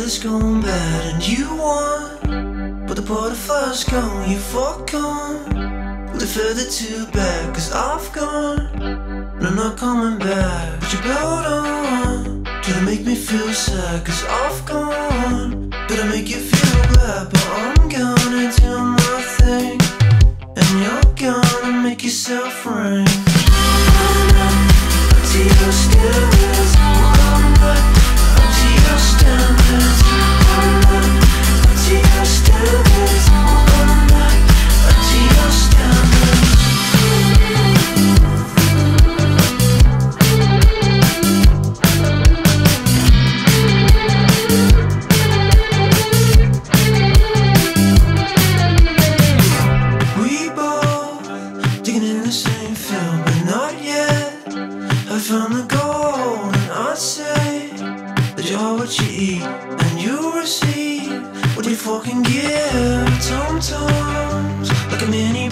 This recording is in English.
it's gone bad and you won, but the butterfly's gone, you fuck on. Live further too bad, cause I've gone, and I'm not coming back. But you build on, try to make me feel sad, cause I've gone. Better make you feel glad, but I'm gonna do my thing, and you're gonna make yourself ring. To your standards, I'm not up to your standards. I'm not up to your standards. I'm not up to your standards. We both digging in the same field, but not yet. I found the gold, and I'd say that you're what you eat, and you receive what you fucking give. Sometimes, like a mini